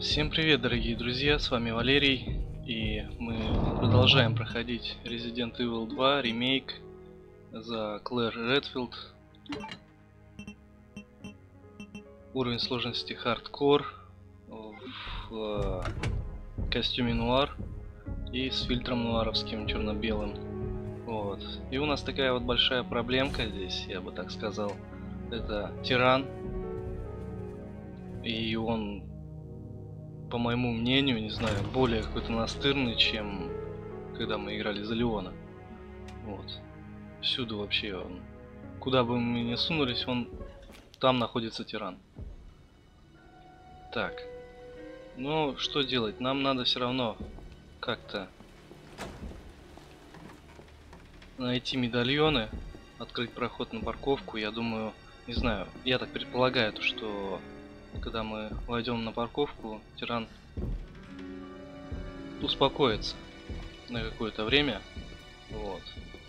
Всем привет, дорогие друзья, с вами Валерий, и мы продолжаем проходить Resident Evil 2 ремейк за Клэр Редфилд. Уровень сложности хардкор в костюме нуар и с фильтром нуаровским черно-белым. Вот. И у нас такая вот большая проблемка здесь, я бы так сказал. Это тиран, и он, по моему мнению, не знаю, более какой-то настырный, чем когда мы играли за Леона. Вот. Всюду вообще он. Куда бы мы ни сунулись, там находится тиран. Так. Ну, что делать? Нам надо все равно как-то найти медальоны, открыть проход на парковку. Я думаю, не знаю, я так предполагаю, что когда мы войдем на парковку, тиран успокоится на какое-то время. Вот.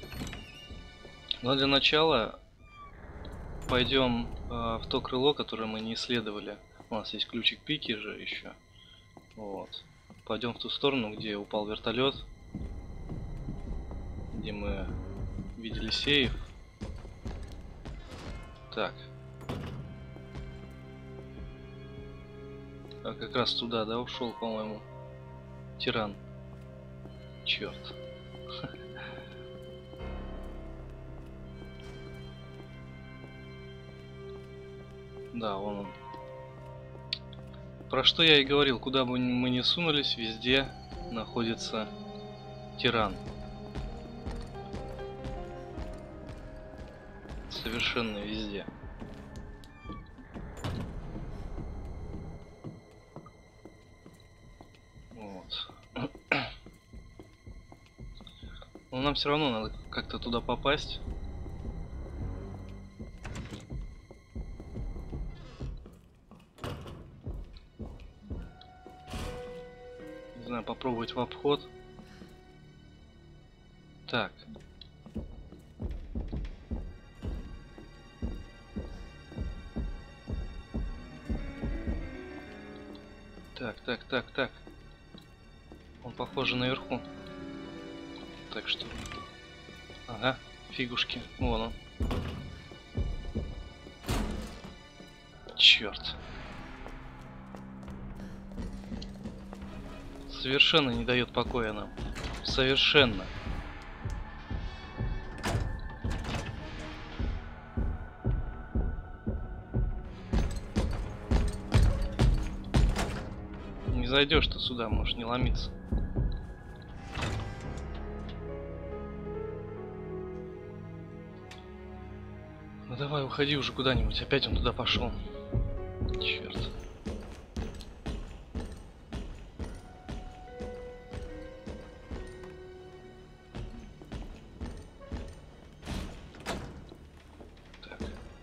Но для начала пойдем в то крыло, которое мы не исследовали. У нас есть ключик пики же еще. Вот. Пойдем в ту сторону, где упал вертолет, где мы видели сейф. Так. А как раз туда, да, ушел, по-моему, тиран. Черт. Да, вон он. Про что я и говорил, куда бы мы ни сунулись, везде находится тиран. Совершенно везде. Вот. Но нам все равно надо как-то туда попасть. Не знаю, попробовать в обход. Так. Так. Он, похоже, наверху. Так что... Ага, фигушки. Вон он. Черт. Совершенно не дает покоя нам. Совершенно. Не зайдешь ты сюда, можешь не ломиться. Ну давай, уходи уже куда-нибудь. Опять он туда пошел. Черт. Так.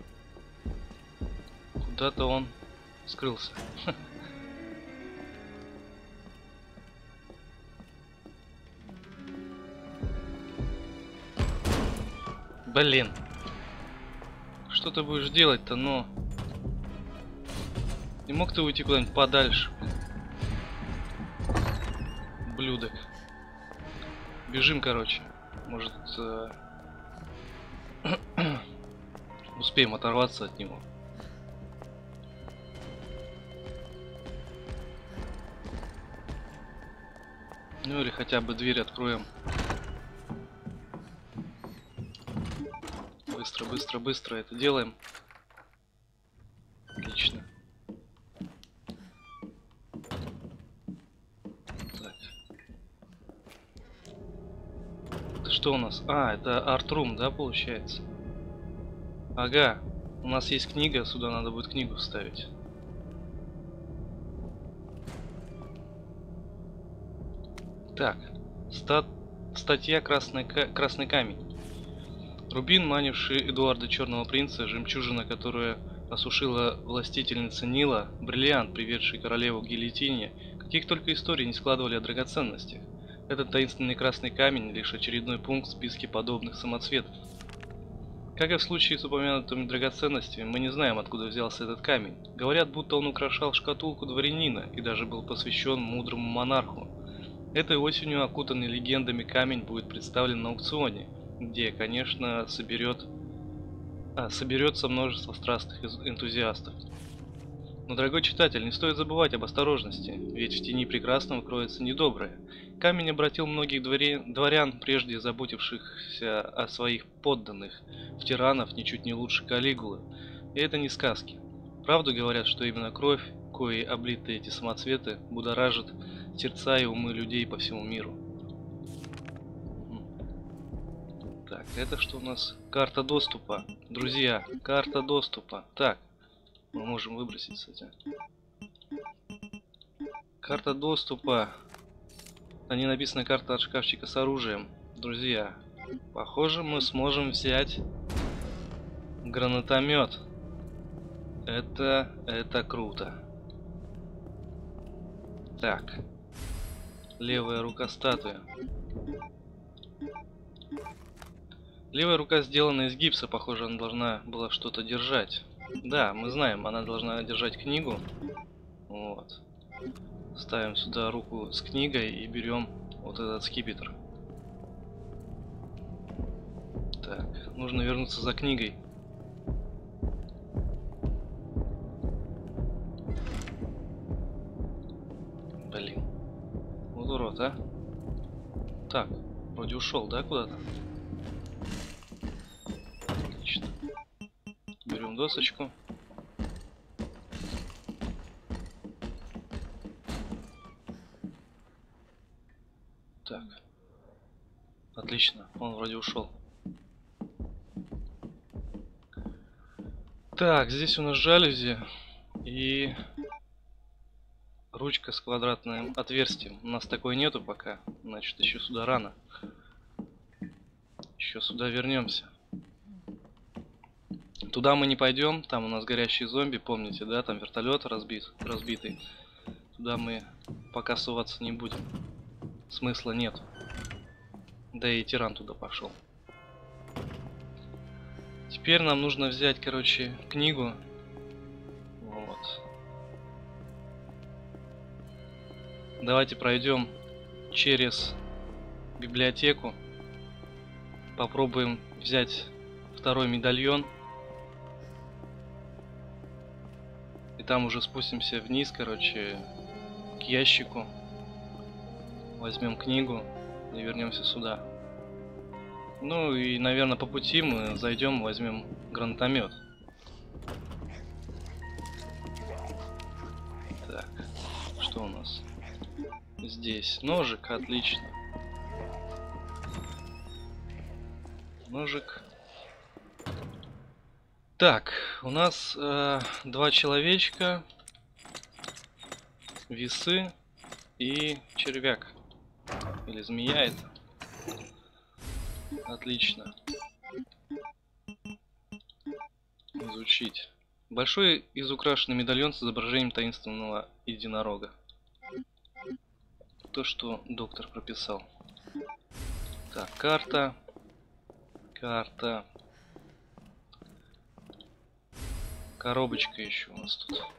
Куда-то он скрылся. Блин. Что ты будешь делать-то, но... Не мог ты уйти куда-нибудь подальше? Блюдок. Бежим, короче. Может... успеем оторваться от него. Ну или хотя бы дверь откроем. Быстро это делаем. Отлично. Так. Это что у нас? А, это арт-рум, да, получается? Ага. У нас есть книга, сюда надо будет книгу вставить. Так. Статья «Красный камень». Рубин, манивший Эдуарда Черного Принца, жемчужина, которая осушила властительница Нила, бриллиант, приведший королеву к гильотине, каких только историй не складывали о драгоценностях. Этот таинственный красный камень — лишь очередной пункт в списке подобных самоцветов. Как и в случае с упомянутыми драгоценностями, мы не знаем, откуда взялся этот камень. Говорят, будто он украшал шкатулку дворянина и даже был посвящен мудрому монарху. Этой осенью окутанный легендами камень будет представлен на аукционе, где, конечно, соберется множество страстных энтузиастов. Но, дорогой читатель, не стоит забывать об осторожности, ведь в тени прекрасного кроется недоброе. Камень обратил многих дворян, прежде заботившихся о своих подданных, в тиранов ничуть не лучше Калигулы. И это не сказки. Правду говорят, что именно кровь, коей облиты эти самоцветы, будоражит сердца и умы людей по всему миру. Так, это что у нас? Карта доступа. Друзья, карта доступа. Так, мы можем выбросить, кстати. Карта доступа. На ней написана карта от шкафчика с оружием. Друзья, похоже, мы сможем взять гранатомет. Это круто. Так. Левая рука статуи. Левая рука сделана из гипса, похоже, она должна была что-то держать. Да, мы знаем, она должна держать книгу. Вот. Ставим сюда руку с книгой и берем вот этот скипетр. Так, нужно вернуться за книгой. Блин. Вот урод, а? Так, вроде ушел, да, куда-то? Отлично. Берем досочку. Так. Отлично, он вроде ушел. Так, здесь у нас жалюзи и ручка с квадратным отверстием. У нас такой нету пока, значит, еще сюда рано. Еще сюда вернемся. Туда мы не пойдем, там у нас горящие зомби, помните, да, там вертолет разбитый. Туда мы пока суваться не будем. Смысла нет. Да и тиран туда пошел. Теперь нам нужно взять, короче, книгу. Вот. Давайте пройдем через библиотеку. Попробуем взять второй медальон. И там уже спустимся вниз, короче, к ящику. Возьмем книгу и вернемся сюда. Ну и, наверное, по пути мы зайдем, возьмем гранатомет. Так, что у нас? Здесь ножик, отлично. Ножик. Так, у нас 2 человечка, весы и червяк. Или змея это. Отлично. Изучить. Большой изукрашенный медальон с изображением таинственного единорога. То, что доктор прописал. Так, карта. Карта. Коробочка еще у нас тут.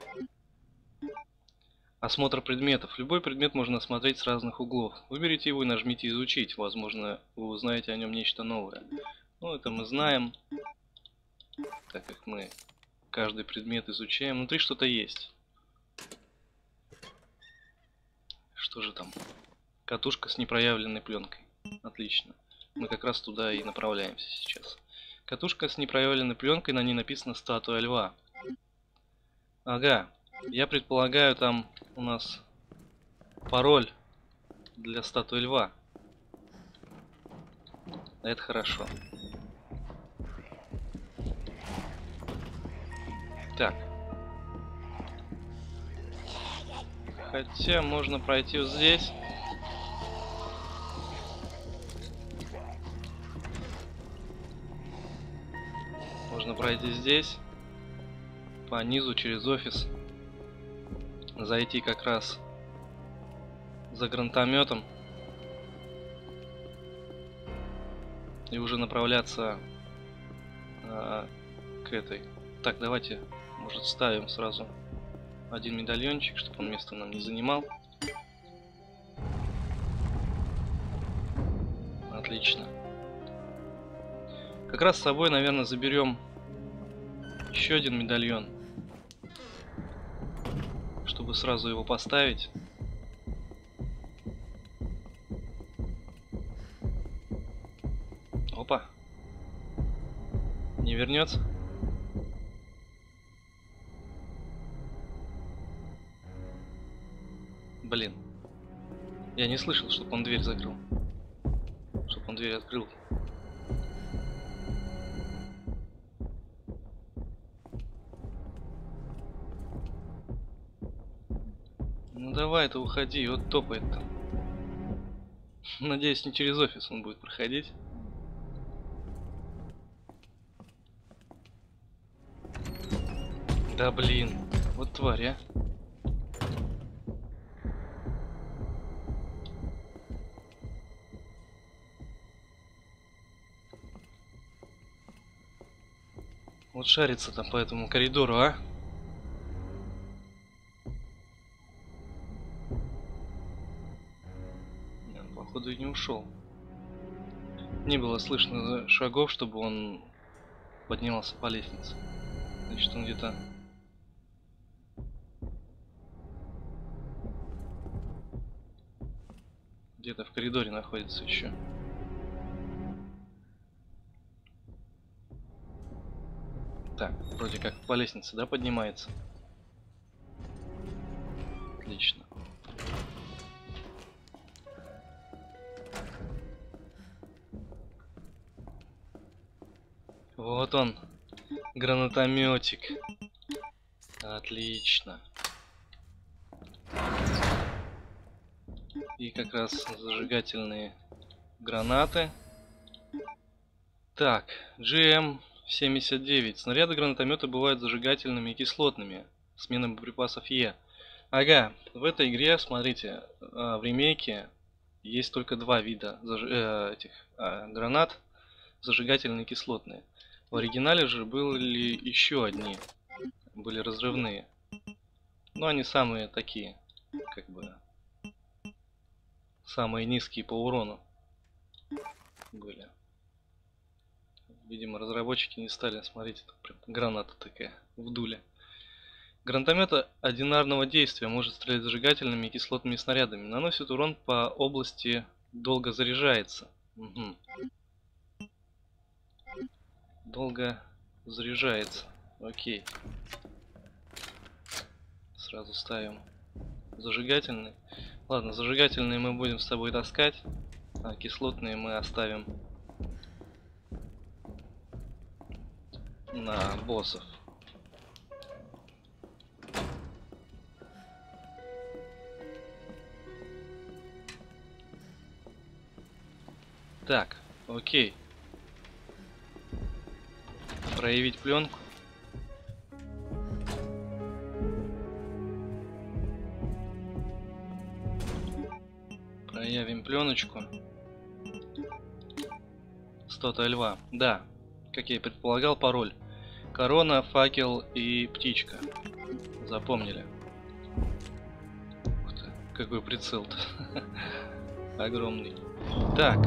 Осмотр предметов. Любой предмет можно осмотреть с разных углов. Выберите его и нажмите «Изучить». Возможно, вы узнаете о нем нечто новое. Ну, это мы знаем, так как мы каждый предмет изучаем. Внутри что-то есть. Что же там? Катушка с непроявленной пленкой. Отлично. Мы как раз туда и направляемся сейчас. Катушка с непроявленной пленкой, на ней написано «Статуя льва». Ага. Я предполагаю, там у нас пароль для статуи льва. Это хорошо. Так. Хотя можно пройти вот здесь. Можно пройти здесь. По низу через офис. Зайти как раз за гранатометом. И уже направляться к этой. Так, давайте, может, ставим сразу один медальончик, чтобы он место нам не занимал. Отлично. Как раз с собой, наверное, заберем еще один медальон, чтобы сразу его поставить. Опа. Не вернется? Блин. Я не слышал, чтобы он дверь закрыл. Чтобы он дверь открыл. Ну давай, ты уходи, вот топает там. Надеюсь, не через офис он будет проходить. Да блин, вот тварь, а. Вот шарится там по этому коридору, а. Не, он, походу, и не ушел. Не было слышно шагов, чтобы он поднимался по лестнице. Значит, он где-то в коридоре находится еще. Так, вроде как по лестнице, да, поднимается. Отлично. Вот он, гранатометик. Отлично. И как раз зажигательные гранаты. Так, GM-79. Снаряды гранатомета бывают зажигательными и кислотными. Смена боеприпасов Е. Ага, в этой игре, смотрите, в ремейке есть только два вида этих гранат. Зажигательные и кислотные. В оригинале же были еще одни. Были разрывные. Но они самые такие, как бы, самые низкие по урону были. Видимо, разработчики не стали, смотрите, тут прям граната такая в дуле. Гранатомет одинарного действия может стрелять зажигательными и кислотными снарядами. Наносит урон по области, долго заряжается. Угу. Долго заряжается. Окей. Сразу ставим зажигательный. Ладно, зажигательные мы будем с собой таскать, а кислотные мы оставим на боссов. Так, окей. Проявить пленку. Проявим пленочку. Статуя льва. Да, как я и предполагал, пароль. Корона, факел и птичка. Запомнили. Ух ты, какой прицел-то. Огромный. Так.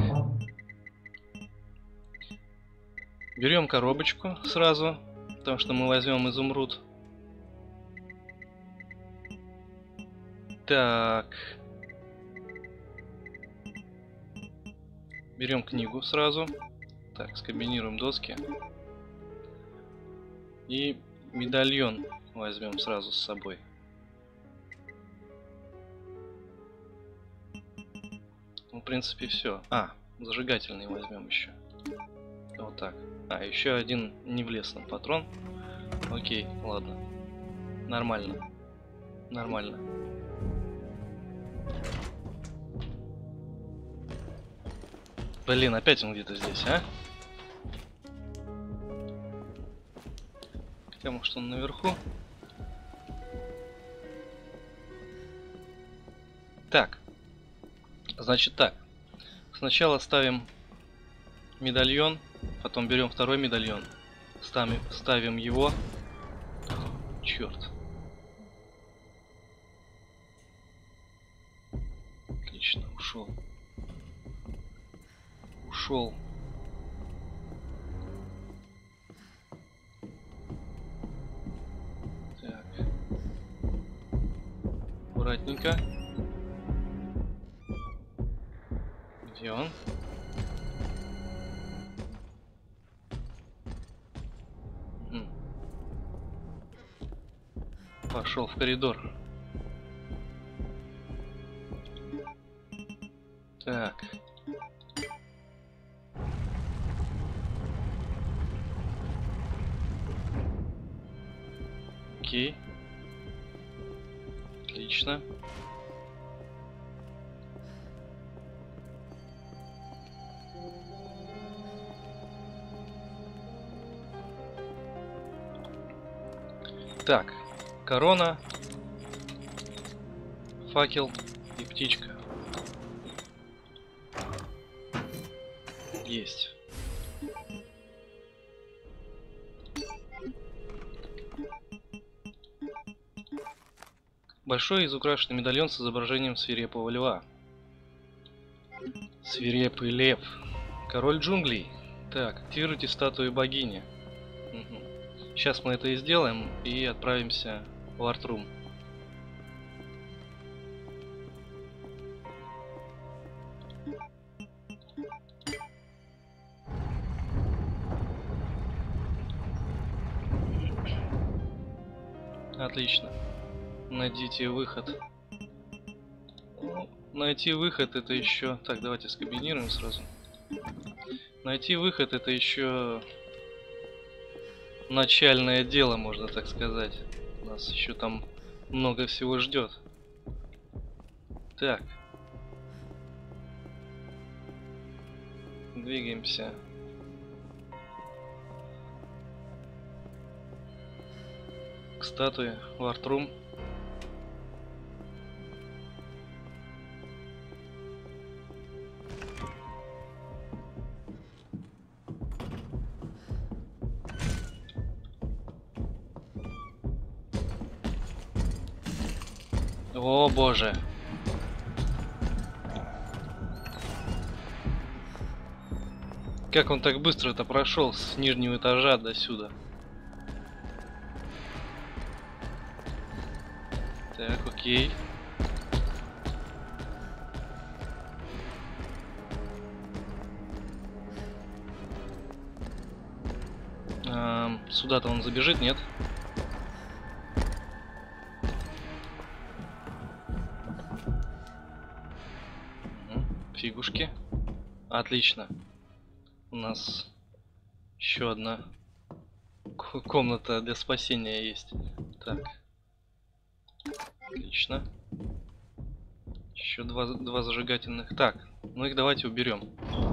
Берем коробочку сразу, потому что мы возьмем изумруд. Так. Берем книгу сразу. Так, скомбинируем доски. И медальон возьмем сразу с собой. Ну, в принципе, все. Зажигательный возьмем еще. Вот так. Еще один не влез нам патрон. Окей, ладно. Нормально. Нормально. Блин, опять он где-то здесь, а? Хотя, может, он наверху. Так. Значит так. Сначала ставим медальон, потом берем второй медальон Ставим его. Черт. Отлично, ушел. Ушел. Так. Аккуратненько. Где он? Пошел в коридор. Так. Окей. Отлично. Так. Корона. Факел и птичка. Есть. Большой изукрашенный медальон с изображением свирепого льва. Свирепый лев. Король джунглей. Так, активируйте статую богини. Угу. Сейчас мы это и сделаем и отправимся в артрум. Отлично. Найдите выход. Ну, найти выход это еще... Так, давайте скомбинируем сразу. Найти выход это еще начальное дело, можно так сказать. Нас еще там много всего ждет. Так. Двигаемся. К статуе в артрум. О боже. Как он так быстро-то прошел с нижнего этажа до сюда? Так, окей. Сюда-то он забежит, нет? Фигушки. Отлично. У нас еще одна комната для спасения есть. Так. Отлично. Еще два зажигательных. Так, ну их давайте уберем.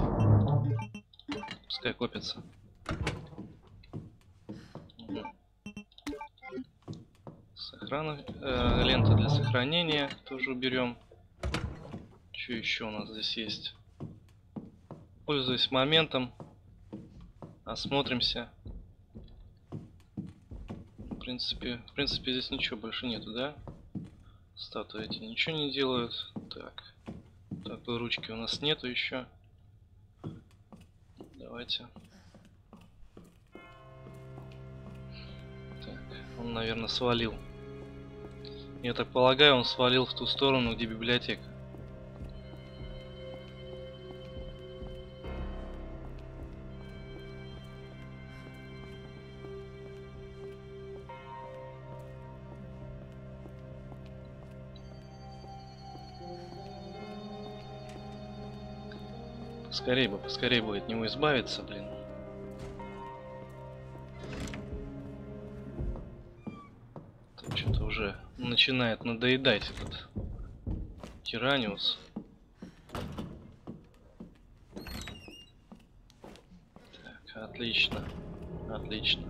Пускай копится. Угу. Лента для сохранения тоже уберем. Что еще у нас здесь есть? Пользуясь моментом, осмотримся. В принципе здесь ничего больше нету, да? Статуи эти ничего не делают. Так, такой ручки у нас нету еще. Давайте. Так, он, наверное, свалил. Я так полагаю, он свалил в ту сторону, где библиотека. Поскорее бы от него избавиться, блин. Что-то уже начинает надоедать этот Тираниус. Так, отлично. Отлично.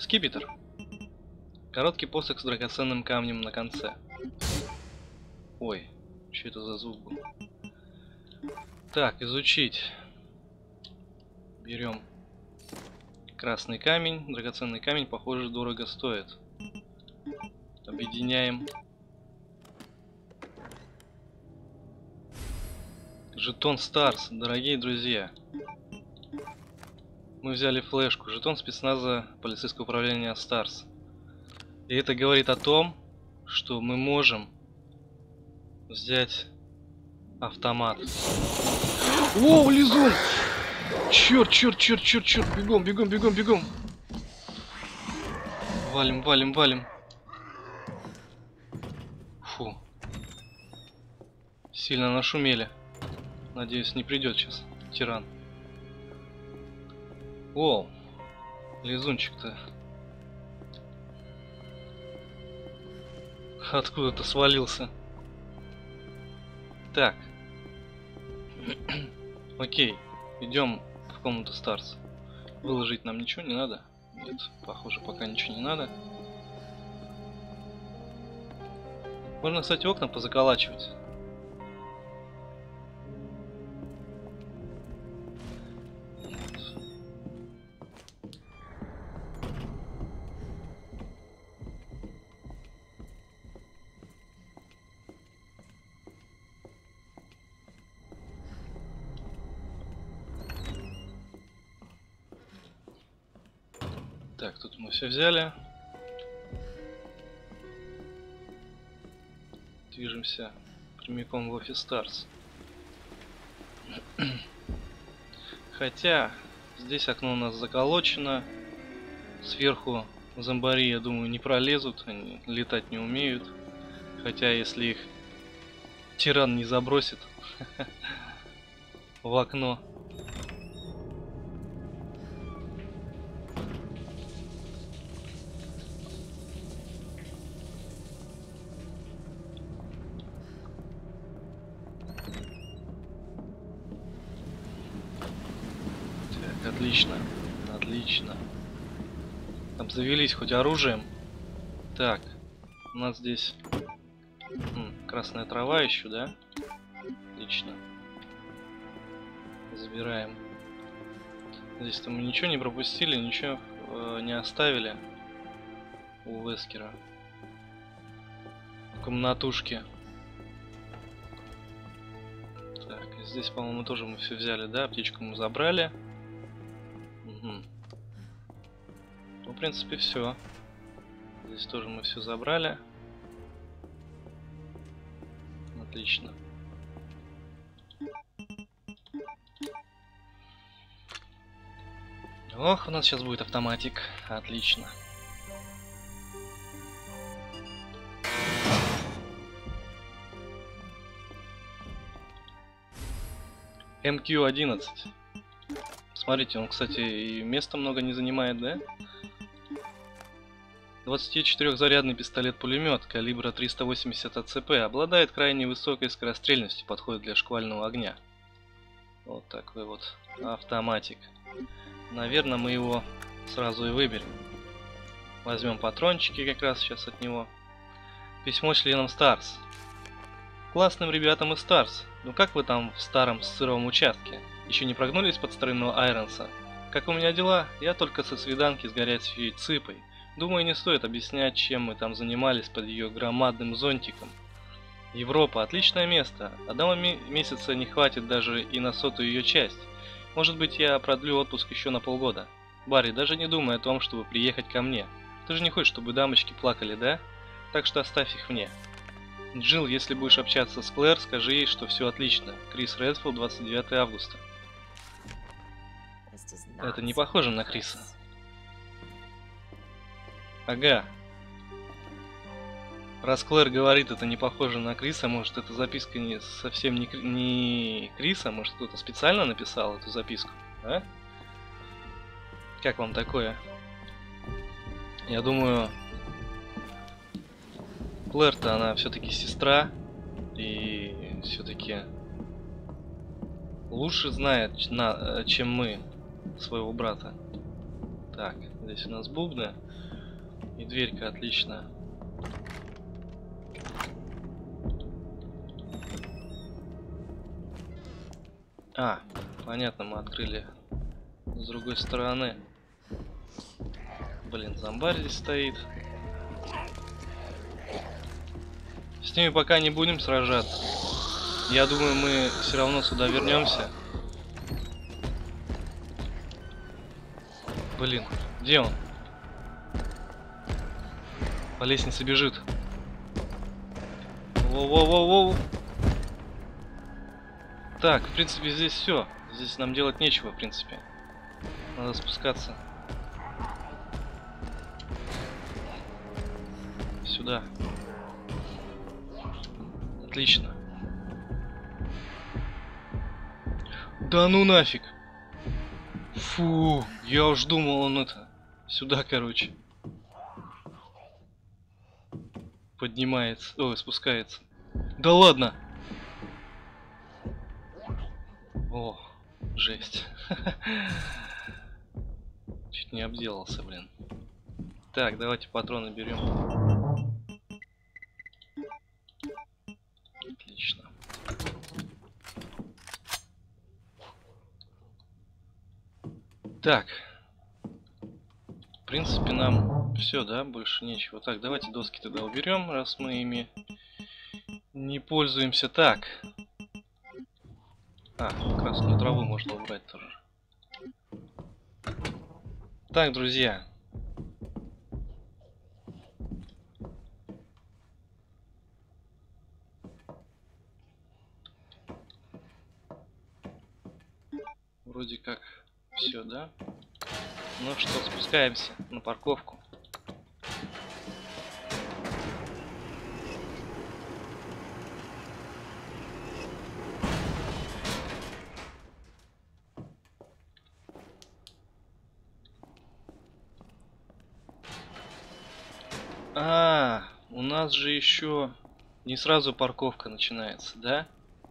Скипетр. Короткий посох с драгоценным камнем на конце. Ой, что это за звук был? Так, изучить. Берем красный камень. Драгоценный камень, похоже, дорого стоит. Объединяем. Жетон Старс, дорогие друзья. Мы взяли флешку. Жетон спецназа полицейского управления Старс. И это говорит о том, что мы можем взять автомат. О, лизун! Черт, черт, черт, черт, черт! Бегом, бегом, бегом, бегом! Валим, валим, валим. Фу. Сильно нашумели. Надеюсь, не придет сейчас тиран. О, лизунчик-то откуда-то свалился. Так. Окей, идем в комнату Старс. Выложить нам ничего не надо? Нет, похоже, пока ничего не надо. Можно, кстати, окна позаколачивать. Так, тут мы все взяли. Движемся прямиком в офис Старс. Хотя здесь окно у нас заколочено. Сверху зомбари, я думаю, не пролезут. Они летать не умеют. Хотя если их тиран не забросит в окно. Отлично, отлично. Обзавелись хоть оружием. Так, у нас здесь красная трава еще, да? Отлично. Забираем. Здесь-то мы ничего не пропустили, ничего не оставили у Вескера. В комнатушке. Так, здесь, по-моему, тоже мы все взяли, да? Аптечку мы забрали. Ну, в принципе, все. Здесь тоже мы все забрали. Отлично. Ох, у нас сейчас будет автоматик. Отлично. МК-11. Смотрите, он, кстати, и места много не занимает, да? 24-зарядный пистолет-пулемет калибра 380 АЦП обладает крайне высокой скорострельностью, подходит для шквального огня. Вот такой вот автоматик. Наверное, мы его сразу и выберем. Возьмем патрончики как раз сейчас от него. Письмо членам Старс. Классным ребятам из Старс. Ну как вы там в старом сыром участке? Еще не прогнулись под старинного Айронса? Как у меня дела? Я только со свиданки с горячей цыпой. Думаю, не стоит объяснять, чем мы там занимались под ее громадным зонтиком. Европа – отличное место. Одного месяца не хватит даже и на 100-ю ее часть. Может быть, я продлю отпуск еще на полгода. Барри, даже не думай о том, чтобы приехать ко мне. Ты же не хочешь, чтобы дамочки плакали, да? Так что оставь их мне. Джилл, если будешь общаться с Клэр, скажи ей, что все отлично. Крис Редфилд, 29 августа. Это не похоже на Криса. Ага. Раз Клэр говорит, это не похоже на Криса, может, эта записка не совсем не Криса, может, кто-то специально написал эту записку, а? Как вам такое? Я думаю, Клэр-то она все-таки сестра и все-таки лучше знает, чем мы, своего брата. Так, Здесь у нас бубны. И дверька, отлично. А, понятно, мы открыли с другой стороны. Блин, зомбарь здесь стоит. С ними пока не будем сражаться. Я думаю, мы все равно сюда вернемся. Блин, где он? По лестнице бежит. Воу-воу-воу-воу. Так, в принципе, здесь все. Здесь нам делать нечего, в принципе. Надо спускаться. Сюда. Отлично. Да ну нафиг. Фу, я уж думал, он это... Сюда, короче. Поднимается. Ой, спускается. Да ладно. О, жесть. Чуть не обделался, блин. Так, давайте патроны берем. Отлично. Так. В принципе, нам все, да, больше нечего. Так, давайте доски тогда уберем, раз мы ими не пользуемся. Так. А, красную траву можно убрать тоже. Так, друзья. Вроде как все, да? Ну что, спускаемся на парковку. А, у нас же еще не сразу парковка начинается, да?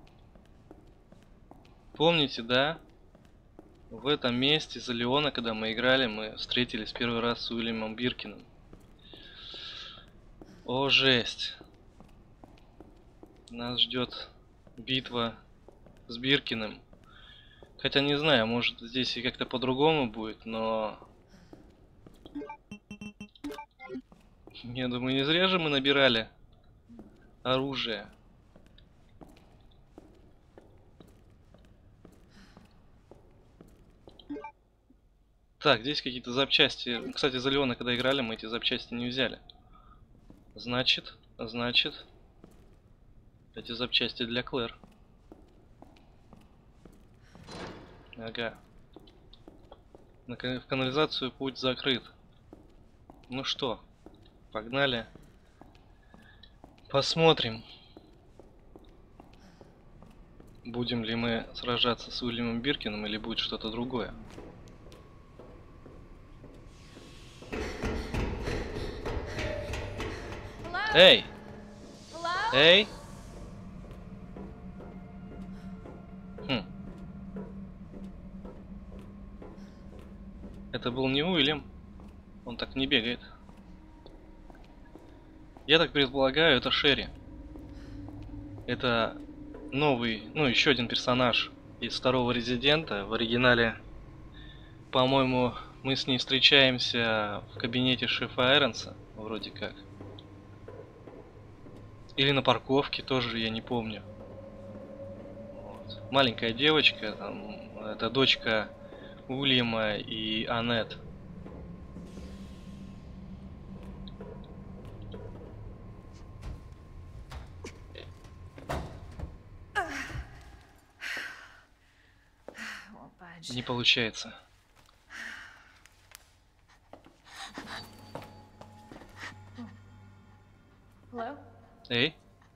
Помните, да? В этом месте за Леона, когда мы играли, мы встретились первый раз с Уильямом Биркиным. О, жесть. Нас ждет битва с Биркиным. Хотя не знаю, может здесь и как-то по-другому будет, но... Я думаю, не зря же мы набирали оружие. Так, здесь какие-то запчасти. Кстати, за Леона, когда играли, мы эти запчасти не взяли. Значит, эти запчасти для Клэр. Ага. В канализацию путь закрыт. Ну что, погнали. Посмотрим, будем ли мы сражаться с Уильямом Биркиным или будет что-то другое. Эй! Эй! Хм. Это был не Уильям. Он так не бегает. Я так предполагаю, это Шерри. Это новый, ну еще один персонаж из второго Резидента. В оригинале, по-моему, мы с ней встречаемся в кабинете шефа Айронса, вроде как. Или на парковке тоже, я не помню. Вот. Маленькая девочка, там, это дочка Уильяма и Аннет. Не получается. Hello? Эй,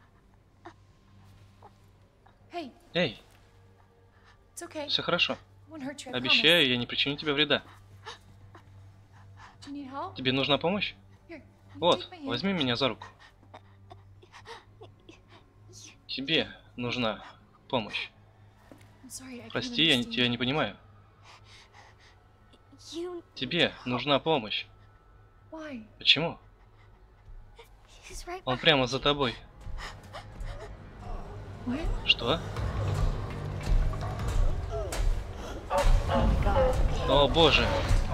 Hey, эй, it's okay. все хорошо. I won't hurt you, I promise. Обещаю, я не причиню тебе вреда. Do you need help? Тебе нужна помощь? Here, you Вот, take my hand. возьми меня за руку. Тебе нужна помощь. I'm sorry, I can't Прости, я understand. тебя не понимаю. You. Тебе нужна помощь. Why? Почему? He's right Он behind прямо за тобой. What? Что? О боже.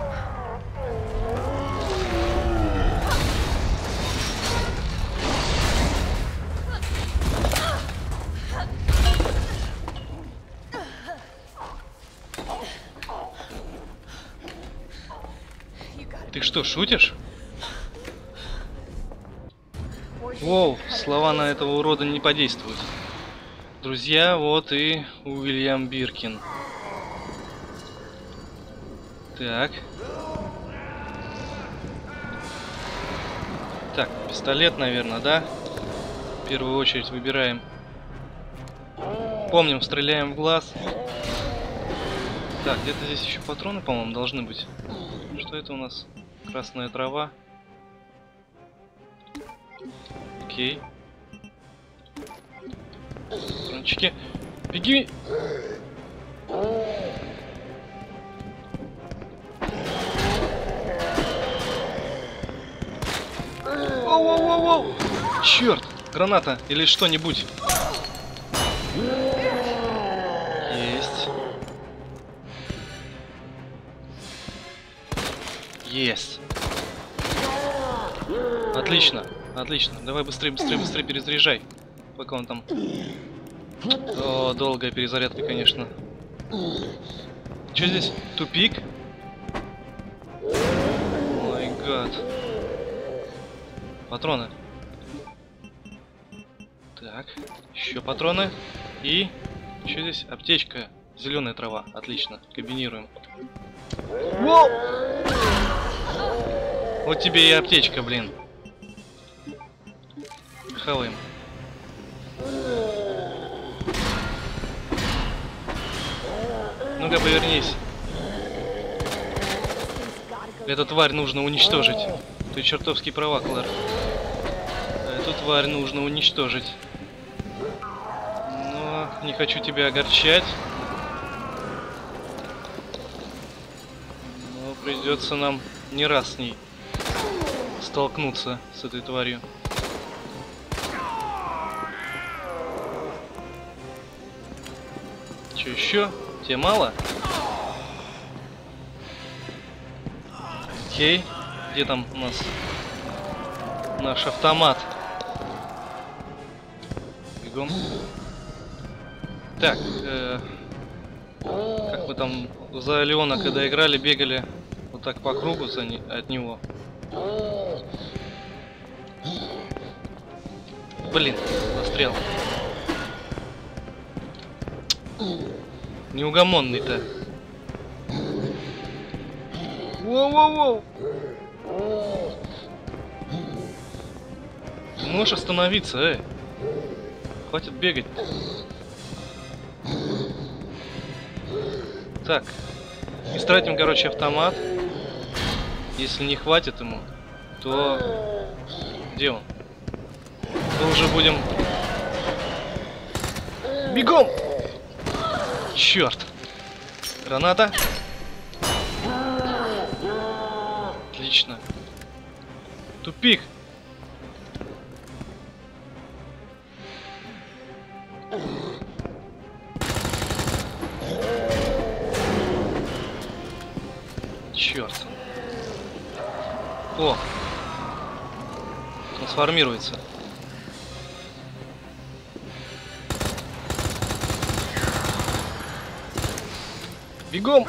You gotta Ты что, шутишь? Воу, слова на этого урода не подействуют. Друзья, вот и Уильям Биркин. Так. Так, пистолет, наверное, да? В первую очередь выбираем. Помним, стреляем в глаз. Так, где-то здесь еще патроны, по-моему, должны быть. Что это у нас? Красная трава. Окей. Патрончики. Беги! Воу-воу-воу-воу! Черт! Граната или что-нибудь. Есть. Есть. Отлично. Отлично. Давай быстрее, быстрее, быстрее перезаряжай. Пока он там... О, долгая перезарядка, конечно. Что здесь? Тупик? Май гад. Патроны. Так, еще патроны. И еще здесь аптечка. Зеленая трава. Отлично. Комбинируем. Воу! Вот тебе и аптечка, блин. Хаваем. Ну-ка, повернись. Эту тварь нужно уничтожить. Ты чертовски права, Клэр. Эту тварь нужно уничтожить. Но не хочу тебя огорчать. Но придется нам не раз с ней столкнуться, с этой тварью. Че еще? Тебе мало? Окей. Где там у нас наш автомат? Бегом. Так, как мы там за Леона, когда играли, бегали вот так по кругу от него. Блин, застрял. Неугомонный-то. Воу-воу-воу! Ты можешь остановиться, Хватит бегать. Так. Истратим, короче, автомат. Если не хватит ему, то... Где он? То уже будем... Бегом! Черт! Граната. Отлично. Тупик. Черт. О! Трансформируется. Бегом!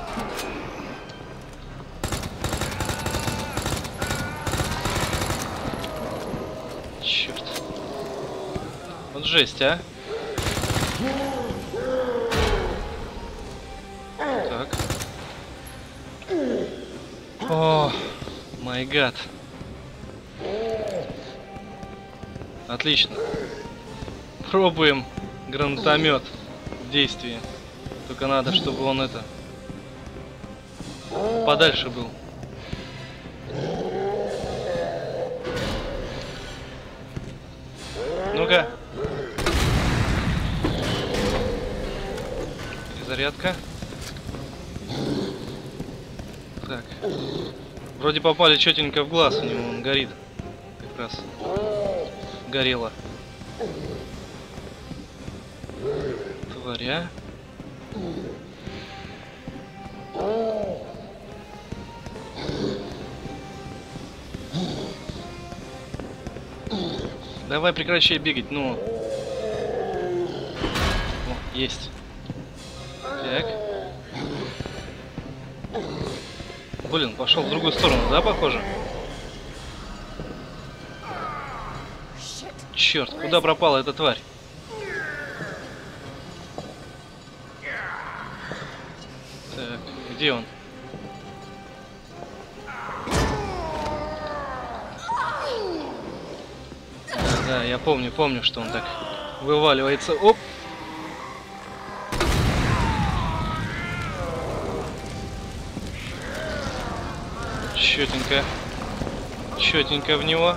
Черт. Вот жесть, а? Так. О, май гад. Отлично. Пробуем гранатомет в действии. Только надо, чтобы он это подальше был. Ну-ка. Перезарядка. Так. Вроде попали четенько в глаз, у него он горит. Как раз. Горело. Тваря. Давай прекращай бегать, ну. О, есть. Так. Блин, пошел в другую сторону, да, похоже? Черт, куда пропала эта тварь? Так, где он? Да, я помню, что он так вываливается. Оп! Четенько. Четенько в него.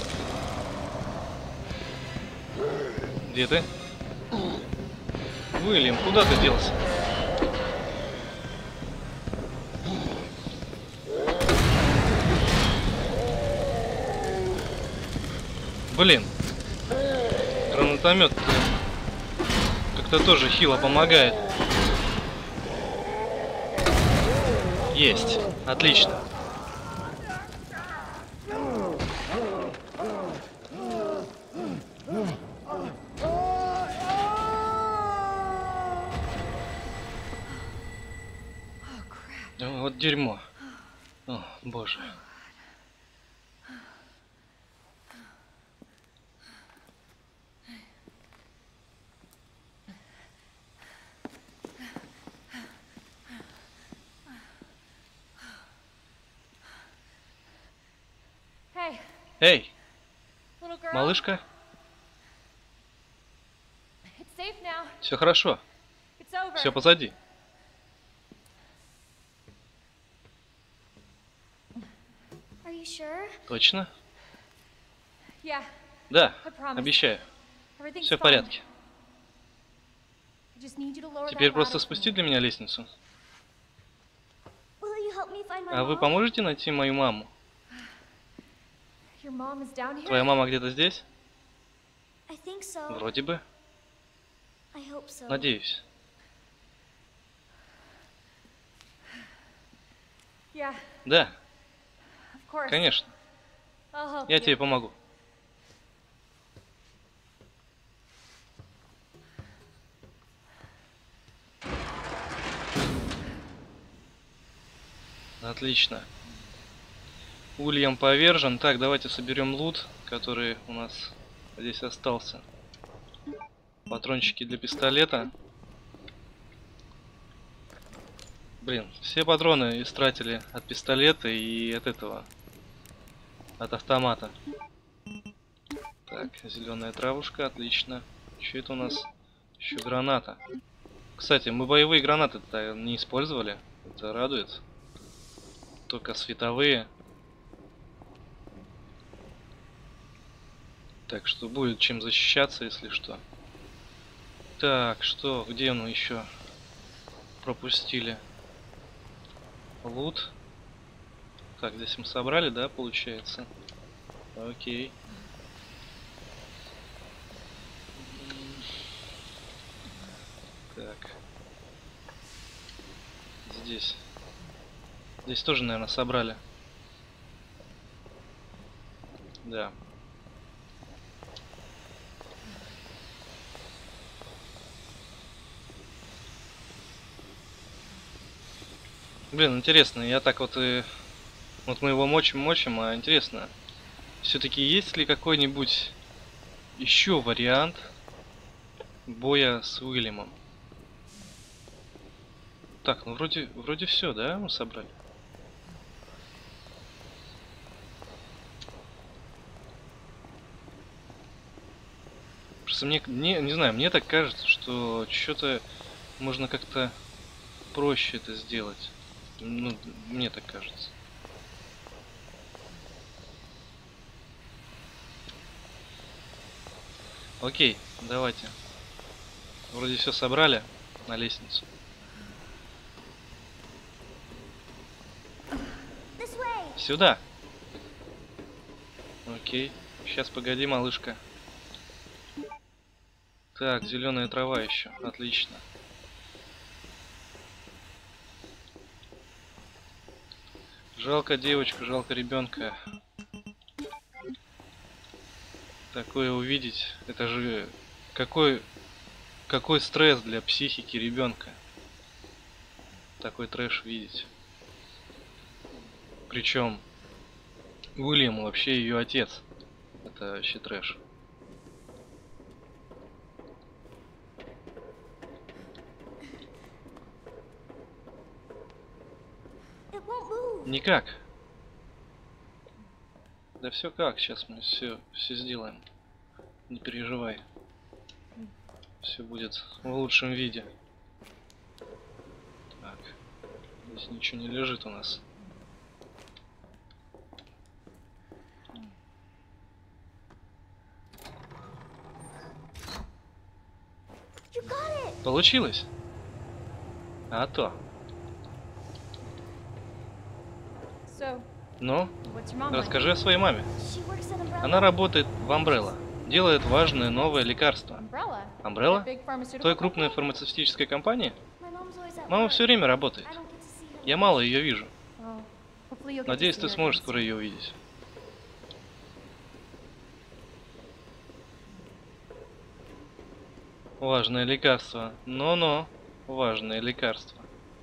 Где ты? Уильям, куда ты делся? Блин. Гранатомет как-то тоже хило помогает. Есть. Отлично. Вот дерьмо. О, боже. Hey, Эй, little girl. малышка, It's safe now. все хорошо, It's over. все позади. Are you sure? Точно? Yeah, Да, I promise. обещаю. Everything's Все в fine. порядке. I just need you to lower Теперь that просто ladder for спусти me. для меня лестницу. Will you help me find my А вы mom? поможете найти мою маму? Your mom is down here? Твоя мама где-то здесь? I think so. Вроде бы. I hope so. Надеюсь. Yeah, Да, of course. конечно. I'll help Я you. тебе помогу. Отлично. Уильям повержен. Так, давайте соберем лут, который у нас здесь остался. Патрончики для пистолета. Блин, все патроны истратили от пистолета и от этого. От автомата. Так, зеленая травушка, отлично. Что это у нас? Еще граната. Кстати, мы боевые гранаты-то не использовали. Это радует. Только световые. Так что будет чем защищаться, если что. Так, что? Где мы еще пропустили? Лут. Так, здесь мы собрали, да, получается? Окей. Так. Здесь. Здесь тоже, наверное, собрали. Да. Блин, интересно, я так вот и... Вот мы его мочим, а интересно, все-таки есть ли какой-нибудь еще вариант боя с Уильямом? Так, ну вроде все, да, мы собрали? Просто мне, не знаю, мне так кажется, что что-то можно как-то проще это сделать. Ну, мне так кажется. Окей, давайте. Вроде все собрали на лестницу. Сюда. Окей. Сейчас погоди, малышка. Так, зеленая трава еще. Отлично. Жалко девочку, жалко ребенка. Такое увидеть, это же какой стресс для психики ребенка. Такой трэш видеть. Причем Уильям вообще ее отец. Это вообще трэш. It won't move. Никак. Да все как, сейчас мы все сделаем. Не переживай. Все будет в лучшем виде. Так. Здесь ничего не лежит у нас. You got it. Получилось? А то. So, Ну, what's your mom like? расскажи о своей маме. She works at Umbrella. Она работает в Umbrella. Делает важное новое лекарство. Umbrella? Umbrella? That big pharmaceutical Той крупной company? фармацевтической компании? My mom's always at Мама work. все время работает. I don't get to see her. Я мало ее вижу. Oh, hopefully you'll get to Надеюсь, see ты her сможешь again скоро soon. ее увидеть. Важное лекарство. Но-но. Важное лекарство.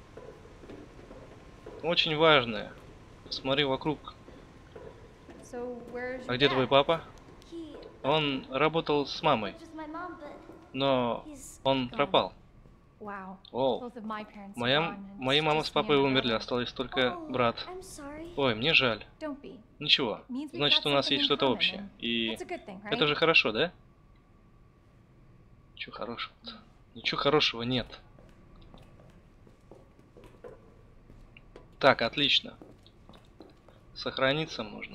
Очень важное. Посмотри вокруг. So, where's А your где dad? твой папа? He Он работал с мамой, lived with my mom, but но he's он gone. пропал. Wow. О, Both of my parents are моя, gone, and мои it's мама just с me and папой my умерли, brother. остался только Oh, брат. I'm sorry. Ой, мне жаль. Don't be. Ничего. It means we've Значит, got у нас something есть in что-то common, общее. and И that's a good thing, right? это же хорошо, да? Ничего хорошего-то. Ничего хорошего нет. Так, отлично. Сохраниться можно.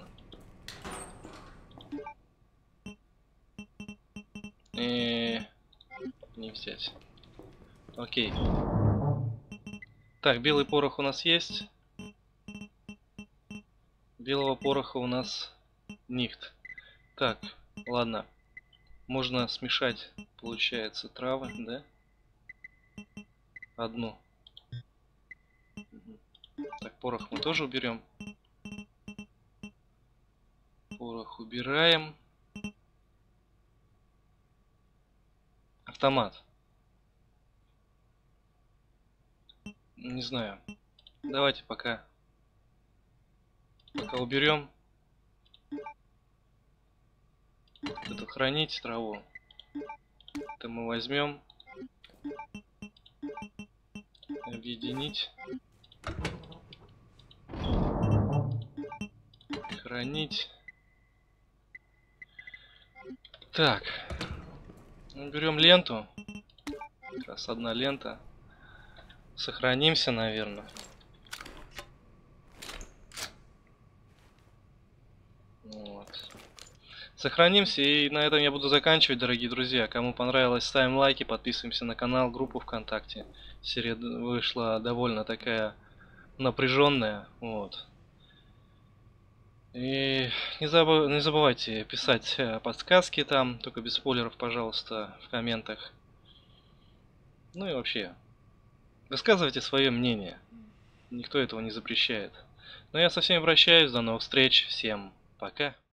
Не взять. Окей. Так, белый порох у нас есть. Белого пороха у нас нихт. Так, ладно. Можно смешать, получается, травы, да? Одну. Мгм. Так, порох мы тоже уберем. Порох убираем. Автомат. Не знаю. Давайте пока уберем. Это хранить траву. Это мы возьмем. Объединить. Хранить. Так. Берем ленту. Как раз одна лента. Сохранимся, наверное. Вот. Сохранимся, и на этом я буду заканчивать, дорогие друзья. Кому понравилось, ставим лайки, подписываемся на канал, группу ВКонтакте. Серия вышла довольно такая напряженная. Вот. И не забывайте писать подсказки там, только без спойлеров, пожалуйста, в комментах. Ну и вообще, высказывайте свое мнение. Никто этого не запрещает. Но я со всеми прощаюсь, до новых встреч, всем пока.